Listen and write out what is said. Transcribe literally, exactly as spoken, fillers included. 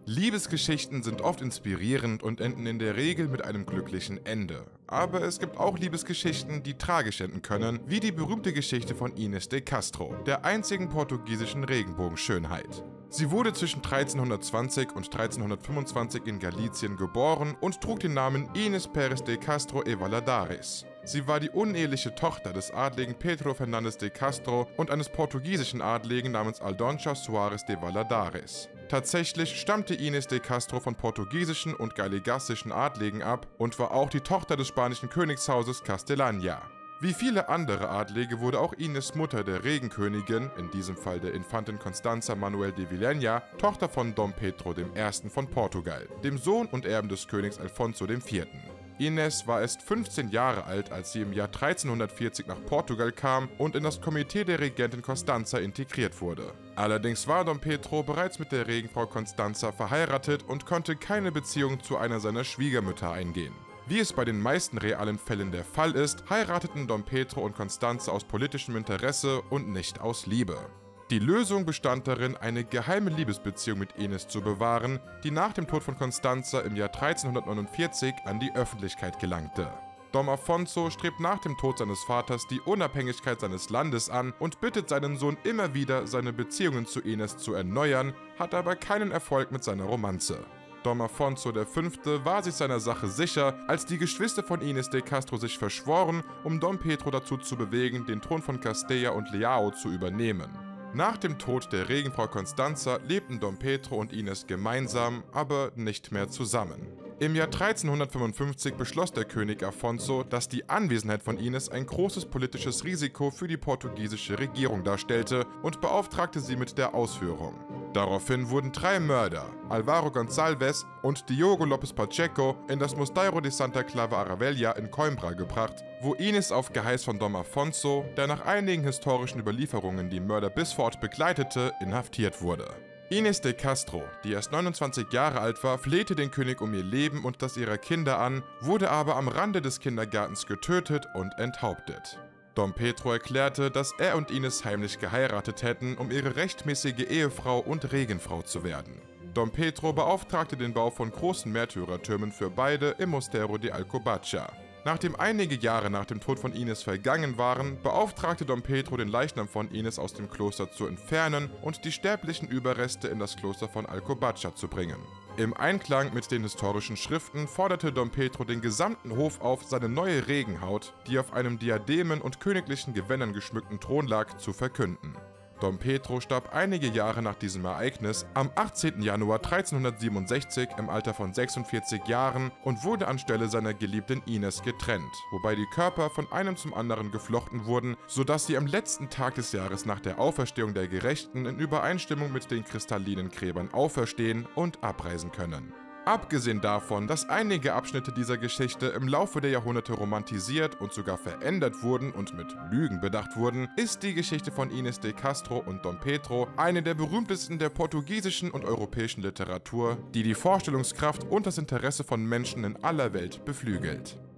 Liebesgeschichten sind oft inspirierend und enden in der Regel mit einem glücklichen Ende. Aber es gibt auch Liebesgeschichten, die tragisch enden können, wie die berühmte Geschichte von Inês de Castro, der einzigen portugiesischen Regenbogenschönheit. Sie wurde zwischen dreizehnhundertzwanzig und dreizehnhundertfünfundzwanzig in Galicien geboren und trug den Namen Inês Pérez de Castro e Valladares. Sie war die uneheliche Tochter des Adligen Pedro Fernandes de Castro und eines portugiesischen Adligen namens Aldoncha Soares de Valladares. Tatsächlich stammte Inês de Castro von portugiesischen und gallegassischen Adligen ab und war auch die Tochter des spanischen Königshauses Castellania. Wie viele andere Adlige wurde auch Inês Mutter der Regenkönigin, in diesem Fall der Infantin Constanza Manuel de Vilhena, Tochter von Dom Pedro der Erste von Portugal, dem Sohn und Erben des Königs Alfonso der Vierte. Inês war erst fünfzehn Jahre alt, als sie im Jahr dreizehnhundertvierzig nach Portugal kam und in das Komitee der Regentin Constanza integriert wurde. Allerdings war Dom Pedro bereits mit der Regenfrau Constanza verheiratet und konnte keine Beziehung zu einer seiner Schwiegermütter eingehen. Wie es bei den meisten realen Fällen der Fall ist, heirateten Dom Pedro und Constanza aus politischem Interesse und nicht aus Liebe. Die Lösung bestand darin, eine geheime Liebesbeziehung mit Inês zu bewahren, die nach dem Tod von Constanza im Jahr dreizehnhundertneunundvierzig an die Öffentlichkeit gelangte. Dom Afonso strebt nach dem Tod seines Vaters die Unabhängigkeit seines Landes an und bittet seinen Sohn immer wieder, seine Beziehungen zu Inês zu erneuern, hat aber keinen Erfolg mit seiner Romanze. Dom Afonso der Fünfte war sich seiner Sache sicher, als die Geschwister von Inês de Castro sich verschworen, um Dom Pedro dazu zu bewegen, den Thron von Castella und Leão zu übernehmen. Nach dem Tod der Regenfrau Constanza lebten Dom Pedro und Inês gemeinsam, aber nicht mehr zusammen. Im Jahr dreizehnhundertfünfundfünfzig beschloss der König Afonso, dass die Anwesenheit von Inês ein großes politisches Risiko für die portugiesische Regierung darstellte und beauftragte sie mit der Ausführung. Daraufhin wurden drei Mörder, Álvaro Gonçalves und Diogo López Pacheco, in das Mosteiro de Santa Clara Aravella in Coimbra gebracht, wo Inês auf Geheiß von Dom Afonso, der nach einigen historischen Überlieferungen die Mörder bis vor Ort begleitete, inhaftiert wurde. Inês de Castro, die erst neunundzwanzig Jahre alt war, flehte den König um ihr Leben und das ihrer Kinder an, wurde aber am Rande des Kindergartens getötet und enthauptet. Dom Pedro erklärte, dass er und Inês heimlich geheiratet hätten, um ihre rechtmäßige Ehefrau und Regenfrau zu werden. Dom Pedro beauftragte den Bau von großen Märtyrertürmen für beide im Mosteiro de Alcobaça. Nachdem einige Jahre nach dem Tod von Inês vergangen waren, beauftragte Dom Pedro den Leichnam von Inês aus dem Kloster zu entfernen und die sterblichen Überreste in das Kloster von Alcobaça zu bringen. Im Einklang mit den historischen Schriften forderte Dom Pedro den gesamten Hof auf, seine neue Regenhaut, die auf einem Diademen und königlichen Gewändern geschmückten Thron lag, zu verkünden. Dom Pedro starb einige Jahre nach diesem Ereignis am achtzehnten Januar dreizehnhundertsiebenundsechzig im Alter von sechsundvierzig Jahren und wurde anstelle seiner geliebten Inês getrennt, wobei die Körper von einem zum anderen geflochten wurden, sodass sie am letzten Tag des Jahres nach der Auferstehung der Gerechten in Übereinstimmung mit den kristallinen Gräbern auferstehen und abreisen können. Abgesehen davon, dass einige Abschnitte dieser Geschichte im Laufe der Jahrhunderte romantisiert und sogar verändert wurden und mit Lügen bedacht wurden, ist die Geschichte von Inês de Castro und Dom Pedro eine der berühmtesten der portugiesischen und europäischen Literatur, die die Vorstellungskraft und das Interesse von Menschen in aller Welt beflügelt.